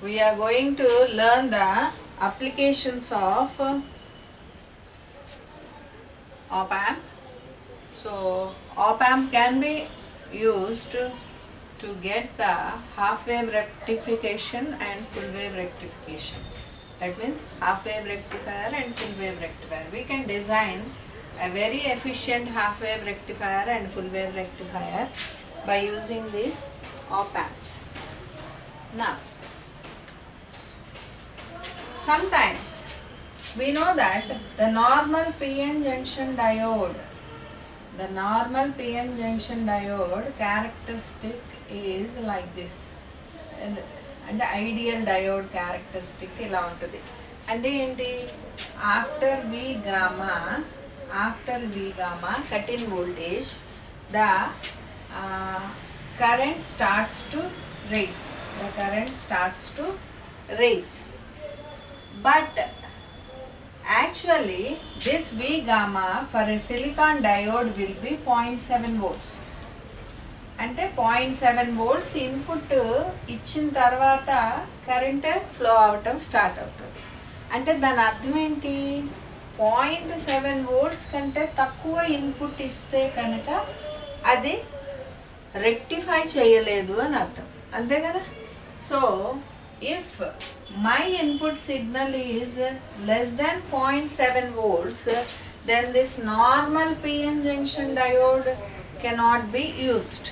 we are going to learn the applications of op-amp. So op-amp can be used to get the half wave rectification and full wave rectification. That means half wave rectifier and full wave rectifier. We can design a very efficient half wave rectifier and full wave rectifier by using these op-amps. Now, sometimes we know that the normal PN junction diode, characteristic is like this, and the ideal diode characteristic ఇలా ఉంటుంది. అంటే ఏంటి, after V gamma cut in voltage, the current starts to raise. But actually this V gamma for a silicon diode will be 0.7 volts. అంటే 0.7 volts input ఇచ్చిన తర్వాత current flow అవటం start అవుతుంది. అంటే దాని అర్థం ఏంటి, 0.7 volts కంటే తక్కువ ఇన్పుట్ ఇస్తే కనుక అది రెక్టిఫై చేయలేదు అని అర్థం, అంతే కదా. So if my input signal is less than 0.7 volts, then this normal PN junction diode cannot be used.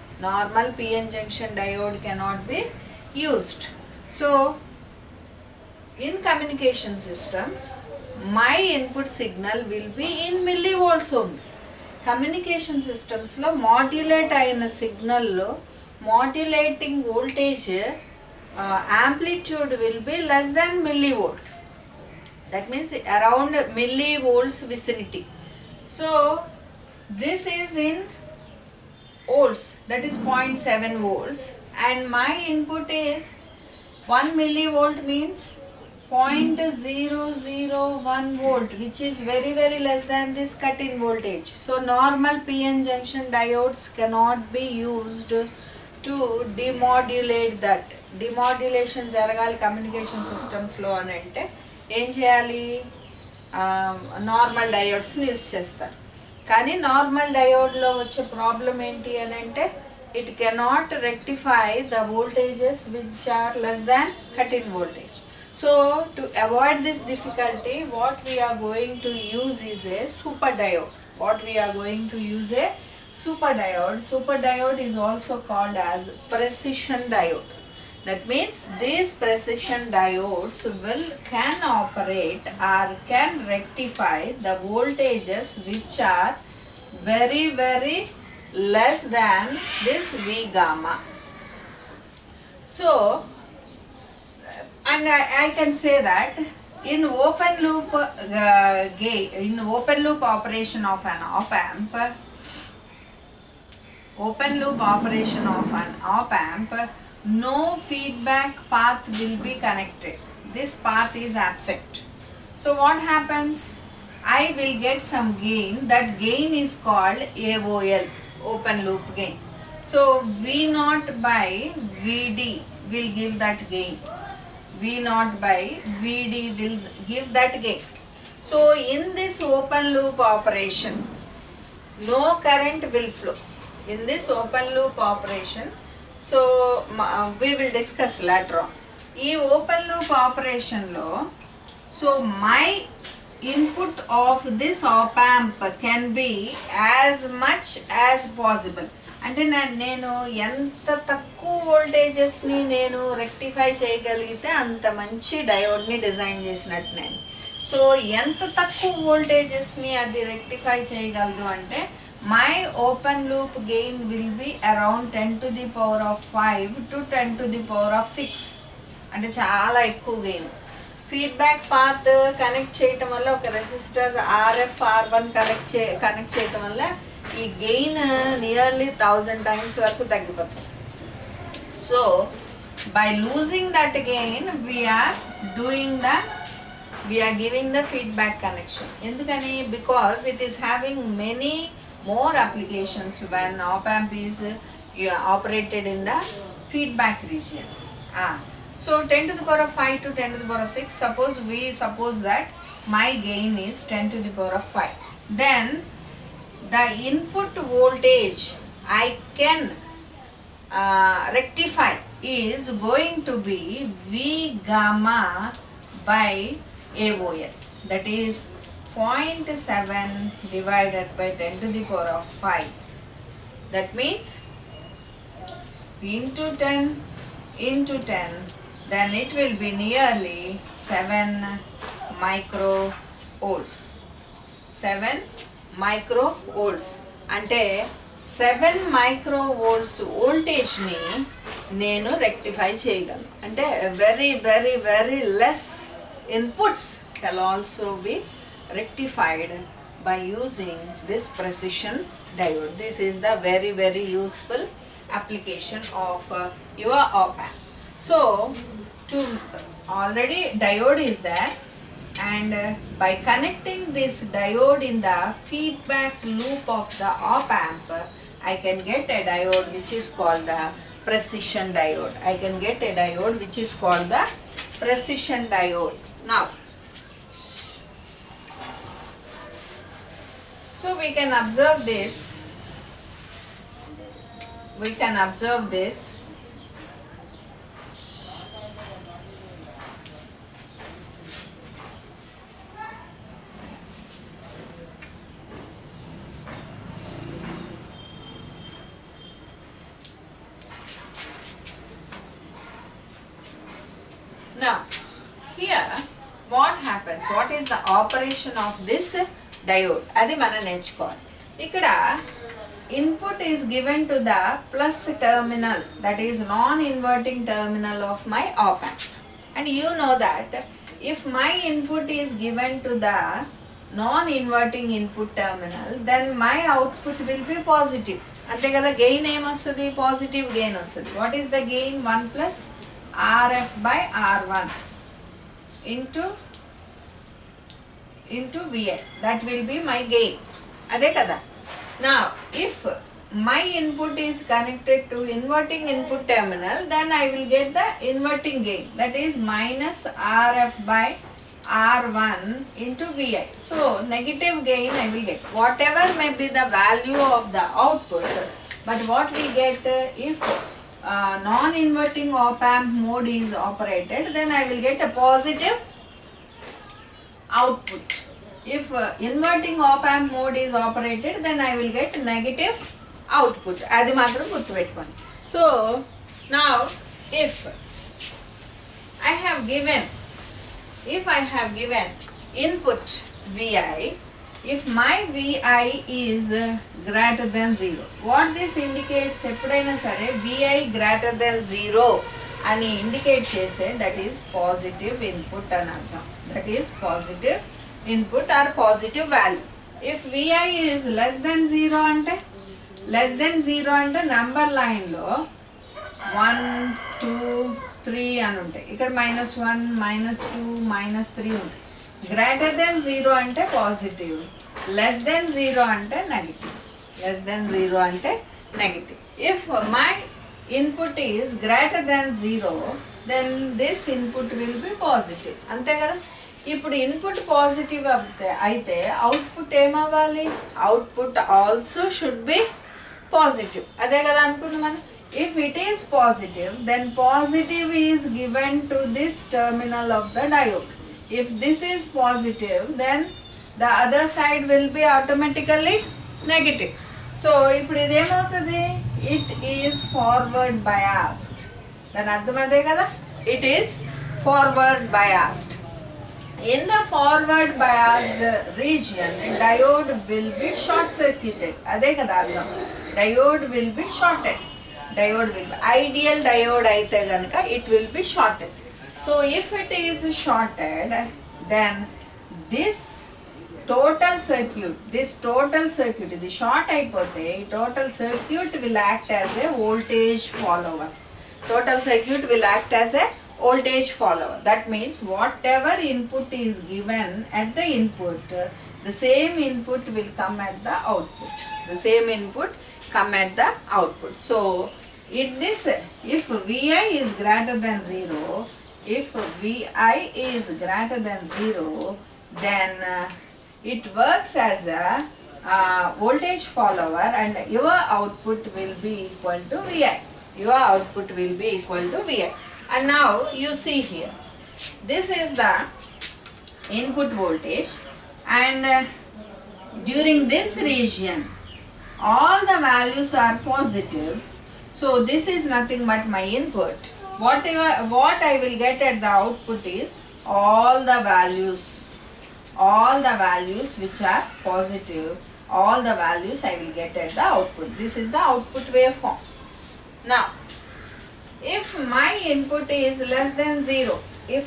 So in communication systems, my input signal will be in millivolts only. Communication systems lo modulate ayina signal lo modulating voltage amplitude will be less than millivolt. That means around millivolts vicinity. So this is in volts, that is 0.7 volts, and my input is 1 millivolt, means 0.001 volt, which is very less than this cut-in voltage. So normal PN junction diodes cannot be used to demodulate that. Demodulation జరగాలి communication సిస్టమ్స్లో అని అంటే ఏం చేయాలి, normal డయోడ్స్ని use చేస్తారు. కానీ normal డయోడ్లో వచ్చే problem ఏంటి అని అంటే it cannot rectify the voltages which are less than cut in voltage. So to avoid this difficulty what we are going to use is a super diode. Super diode is also called as precision diode. That means these precision diodes can operate or can rectify the voltages which are very less than this V gamma. So, and I can say that in open loop operation of an op-amp, no feedback path will be connected. This path is absent. So what happens? I will get some gain. That gain is called AOL, open loop gain. So V0 by VD will give that gain. So in this open loop operation, no current will flow. So we will discuss later on. ఈ open loop ఆపరేషన్లో so my input of this op amp can be as much as possible. అంటే నేను ఎంత తక్కువ వోల్టేజెస్ని నేను rectify చేయగలిగితే అంత మంచి డయోడ్ని డిజైన్ చేసినట్టు నేను. సో ఎంత తక్కువ వోల్టేజెస్ని అది రెక్టిఫై చేయగలదు అంటే my open loop gain will be around 10 to the power of 5 to 10 to the power of 6. అంటే చాలా ఎక్కువ గెయిన్. ఫీడ్బ్యాక్ పాత్ కనెక్ట్ చేయటం వల్ల ఒక రెసిస్టర్ RF R1 కనెక్ట్ చేయటం వల్ల ఈ గెయిన్ నియర్లీ 1000 times వరకు తగ్గిపోతుంది. So by losing that gain we are giving the feedback connection. ఎందుకని, because it is having many more applications when op-amp is operated in the feedback region. So 10 to the power of 5 to 10 to the power of 6, suppose that my gain is 10 to the power of 5. Then the input voltage I can rectify is going to be V gamma by AOL, that is 0.7 divided by 10 to the power of 5. That means into 10 into 10, then it will be nearly 7 microvolts. 7 microvolts అంటే 7 microvolts voltage ని నేను rectify చేయగలను. అంటే very less inputs can also be rectified by using this precision diode. This is the very useful application of your op-amp. So to already diode is there, and by connecting this diode in the feedback loop of the op-amp, I can get a diode which is called the precision diode. I can get a diode which is called the precision diode. Now, so we can observe this. We can observe this. Now, here what happens? What is the operation of this diode? Adi mana nechukkovali. Ikkada input is given to the plus terminal, that is non-inverting terminal of my op-amp. And you know that if my input is given to the non-inverting input terminal, then my output will be positive. Ante kada gain em ostadi? Positive gain ostadi. What is the gain? 1 plus RF by R1 into VI. That will be my gain. Ade kada. Now, if my input is connected to inverting input terminal, then I will get the inverting gain, that is minus RF by R1 into VI. So, negative gain I will get. Whatever may be the value of the output, but what we get if non-inverting op-amp mode is operated, then I will get a positive output. If inverting op-amp mode is operated, then I will get negative output. Adi matram gurtupeట్టుకోండి. So now if I have given input VI, if my VI is greater than 0, what this indicates? ఎప్పుడైనా సరే VI greater than 0 అని indicate చేస్తే that is positive input అని అర్థం. That is positive input or positive value. If VI is less than 0 అంటే number line లో 1, 2, 3 అని ఉంటాయి. ఇక్కడ -1, -2, -3 ఉంటాయి. Greater than 0 అంటే positive, less than 0 అంటే negative. If my input is greater than 0, then this input will be positive. అంతే కదా. ఇప్పుడు ఇన్పుట్ పాజిటివ్ అయితే అవుట్పుట్ ఏమవ్వాలి? Output also should be positive. అదే కదా అనుకుంది మనం. If it is positive, then positive is given to this terminal of the diode. If this is positive, then the other side will be automatically negative. So ఇప్పుడు ఇదేమవుతుంది? It is forward biased. దాని అర్థం అదే కదా, it is forward biased. In the forward biased region, diode will be short circuited. Ade kada artham. Diode will be shorted. Ideal diode aithe ganaka it will be shorted. So if it is shorted, then this total circuit, the short అయిపోతే total circuit will act as a voltage follower. That means whatever input is given at the input, the same input will come at the output. So if Vi is greater than 0, if Vi is greater than 0, then it works as a voltage follower, and your output will be equal to Vi. Your output will be equal to Vi. And now you see here, this is the input voltage, and during this region all the values are positive. So this is nothing but my input. What I will get at the output is all the values which are positive, all the values I will get at the output. This is the output waveform. Now, if my input is less than 0,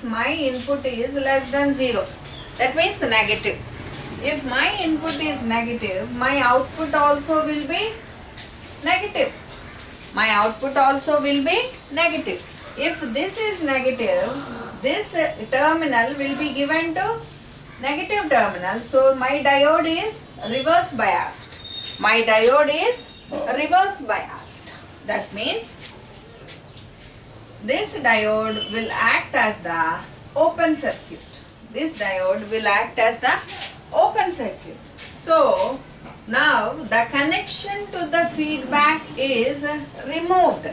that means negative. If my input is negative, my output also will be negative. If this is negative, this terminal will be given to negative terminal. So my diode is reverse biased. That means this diode will act as the open circuit. So now the connection to the feedback is removed.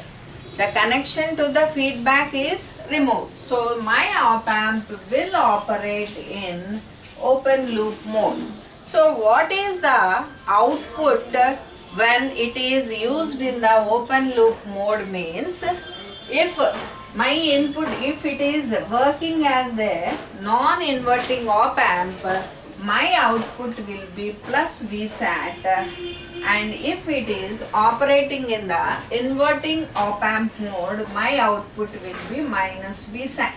So my op amp will operate in open loop mode. So what is the output when it is used in the open loop mode means, if my input, if it is working as the non-inverting op amp, my output will be plus Vsat, and if it is operating in the inverting op amp mode, my output will be minus Vsat.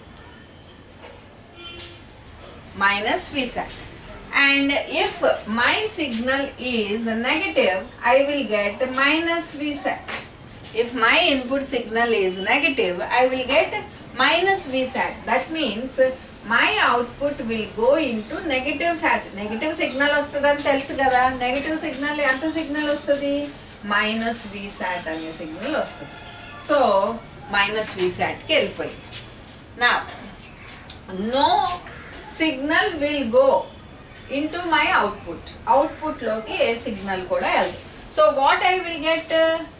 And if my signal is negative, I will get minus Vsat. If my input signal is negative, I will get minus Vsat. That means my output will go into negative signal వస్తుందని తెలుసు కదా. Negative signal ఎంత signal వస్తుంది? Minus Vsat అనే signal వస్తుంది. So minus Vsatకి వెళ్ళిపోయింది. నా no signal will go into my output లోకి ఏ సిగ్నల్ కూడా వెళ్తుంది. So what I will get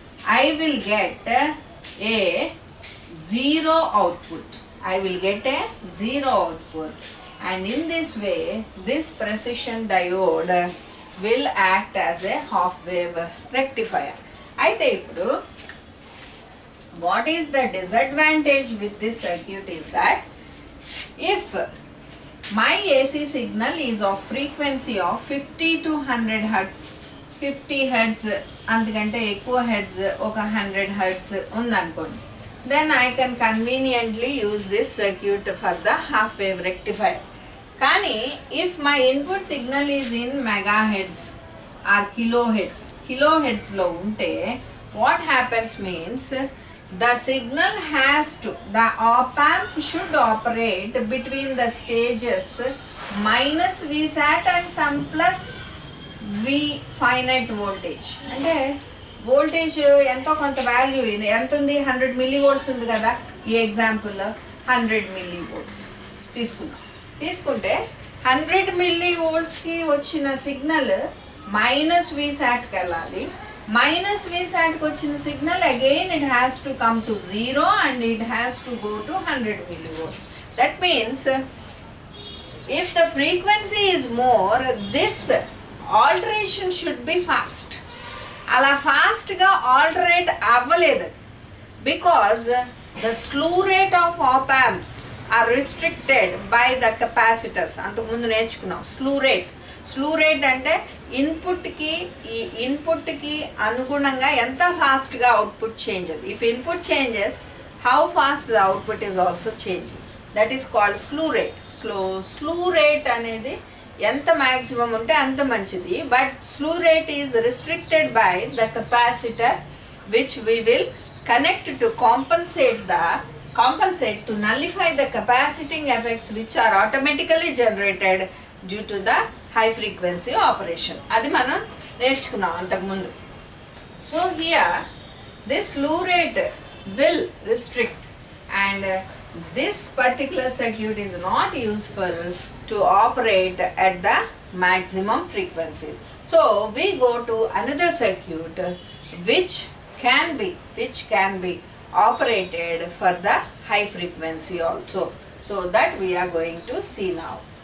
a zero output. And in this way this precision diode will act as a half wave rectifier. అయితే ఇప్పుడు what is the disadvantage with this circuit is that if my AC signal is of frequency of 50 to 100 hertz, 50 hertz అంతకంటే ఎక్కువ hertz, ఒక 100 hertz ఉందనుకోండి, then I can conveniently use this circuit for the half wave rectifier. కానీ if my input signal is in megahertz or kilohertz లో ఉంటే, what happens means the signal has to, the op amp should operate between the stages minus Vsat and some plus V finite voltage. అంటే voltage ఎంతో కొంత value ఇది ఎంత ఉంది, 100 millivolts ఉంది కదా. ఈ ఎగ్జాంపుల్ 100 millivolts తీసుకుంటే 100 millivoltsకి వచ్చిన సిగ్నల్ మైనస్ Vsatకి వెళ్ళాలి. మైనస్ Vsatకి వచ్చిన signal again it has to come to 0 and it has to go to 100 millivolts. That means if the frequency is more, this alteration should be fast. అలా ఫాస్ట్గా alternate అవ్వలేదు, because the slew rate of op amps are restricted by the capacitors. అంతకుముందు నేర్చుకున్నాం slew rate అంటే ఇన్పుట్కి అనుగుణంగా ఎంత ఫాస్ట్గా అవుట్పుట్ చేంజ్ అది. If input changes, how fast the output is also changing. That is called slew rate. Slew rate అనేది ఎంత మ్యాక్సిమం ఉంటే అంత మంచిది, but slew rate is restricted by the capacitor which we will connect to compensate to nullify the capaciting effects which are automatically generated due to the high frequency operation. అది మనం నేర్చుకున్నాం అంతకుముందు. So here this slew rate will restrict, and this particular circuit is not useful to operate at the maximum frequencies. So we go to another circuit which can be operated for the high frequency also. So that we are going to see now.